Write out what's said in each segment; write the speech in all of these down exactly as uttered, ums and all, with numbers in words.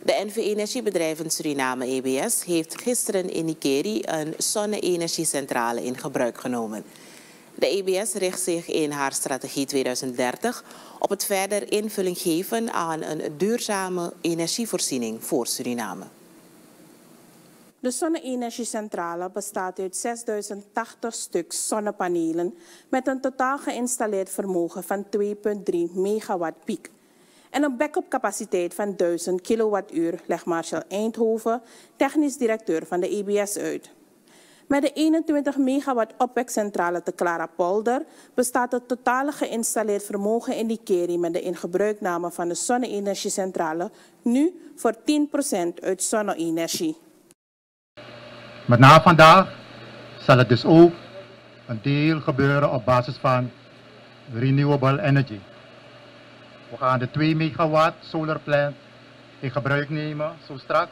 De N V-Energiebedrijven Suriname E B S heeft gisteren in Nikeri een zonne-energiecentrale in gebruik genomen. De E B S richt zich in haar strategie tweeduizend dertig op het verder invulling geven aan een duurzame energievoorziening voor Suriname. De zonne-energiecentrale bestaat uit zesduizend tachtig stuks zonnepanelen met een totaal geïnstalleerd vermogen van twee komma drie megawatt piek en een backup capaciteit van duizend kilowattuur, legt Marcel Eindhoven, technisch directeur van de E B S uit. Met de eenentwintig megawatt opwekcentrale te Klarapolder bestaat het totale geïnstalleerd vermogen in Nikeri met de ingebruikname van de zonne-energiecentrale nu voor tien procent uit zonne-energie. Maar na vandaag zal het dus ook een deel gebeuren op basis van renewable energy. We gaan de twee megawatt solar plant in gebruik nemen, zo straks.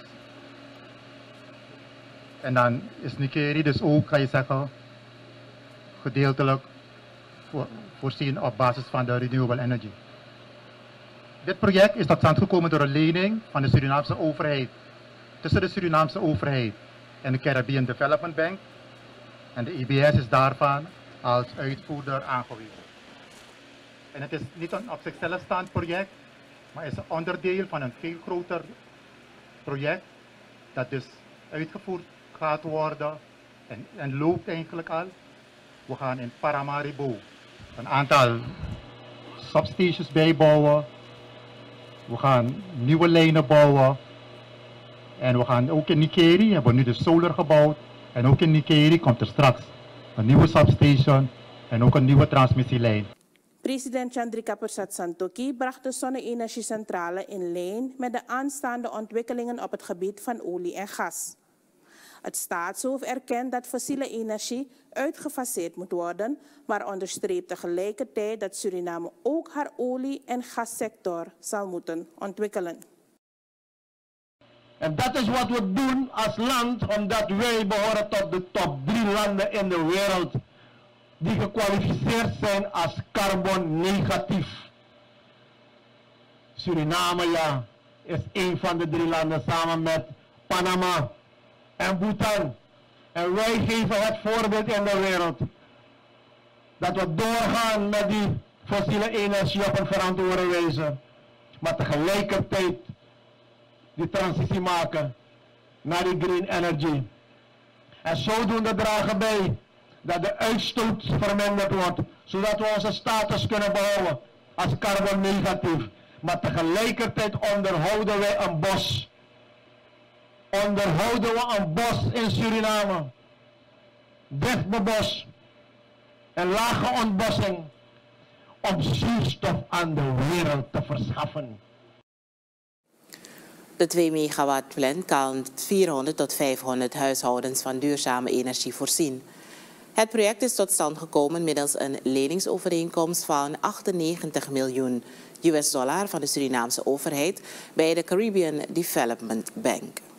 En dan is Nikeri dus ook, kan je zeggen, gedeeltelijk voor, voorzien op basis van de renewable energy. Dit project is tot stand gekomen door een lening van de Surinaamse overheid, tussen de Surinaamse overheid en de Caribbean Development Bank. En de E B S is daarvan als uitvoerder aangewezen. En het is niet een op zichzelf staand project, maar is een onderdeel van een veel groter project dat dus uitgevoerd gaat worden en, en loopt eigenlijk al. We gaan in Paramaribo een aantal substations bijbouwen. We gaan nieuwe lijnen bouwen. En we gaan ook in Nikeri, hebben we nu de solar gebouwd. En ook in Nikeri komt er straks een nieuwe substation en ook een nieuwe transmissielijn. President Chandrika Persat Santokhi bracht de zonne-energiecentrale in lijn met de aanstaande ontwikkelingen op het gebied van olie en gas. Het staatshoofd erkent dat fossiele energie uitgefaseerd moet worden, maar onderstreept tegelijkertijd dat Suriname ook haar olie- en gassector zal moeten ontwikkelen. En dat is wat we doen als land, omdat wij behoren tot de top drie landen in de wereld die gekwalificeerd zijn als carbon-negatief. Suriname, ja, is een van de drie landen samen met Panama en Bhutan. En wij geven het voorbeeld in de wereld dat we doorgaan met die fossiele energie op een verantwoorde wijze, maar tegelijkertijd die transitie maken naar die green energy. En zodoende dragen bij dat de uitstoot verminderd wordt, zodat we onze status kunnen behouden als carbon-negatief. Maar tegelijkertijd onderhouden wij een bos. Onderhouden we een bos in Suriname. Dicht bebos en lage ontbossing om zuurstof aan de wereld te verschaffen. De twee megawatt plant kan vierhonderd tot vijfhonderd huishoudens van duurzame energie voorzien. Het project is tot stand gekomen middels een leningsovereenkomst van achtennegentig miljoen U S dollar van de Surinaamse overheid bij de Caribbean Development Bank.